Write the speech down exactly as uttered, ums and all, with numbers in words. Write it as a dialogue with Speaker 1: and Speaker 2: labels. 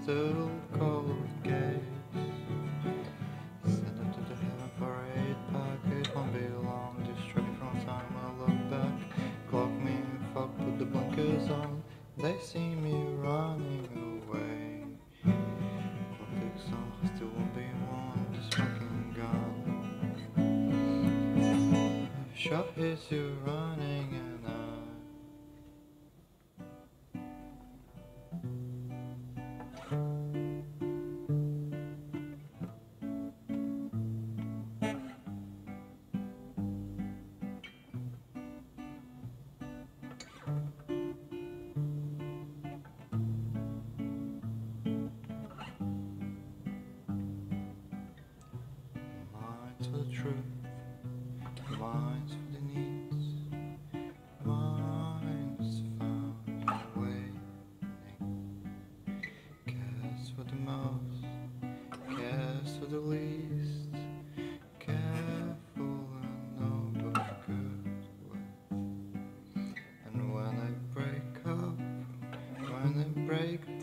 Speaker 1: still cold gaze. Send it to the heaven for eight pack. It won't be long, distracted from time. I look back, clock me, fuck, put the blinkers on. They see me running away. Clock ticks on, I still won't be one, just fucking gone. Shot hits you running and I minds for the truth, minds for the needs, minds found waiting. Cares for the most, cares for the least, careful and know but good with. And when they break up, when they break